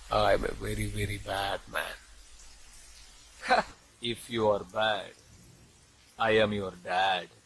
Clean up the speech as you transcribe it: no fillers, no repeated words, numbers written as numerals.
I'm a very, very bad man. If you are bad, I am your dad.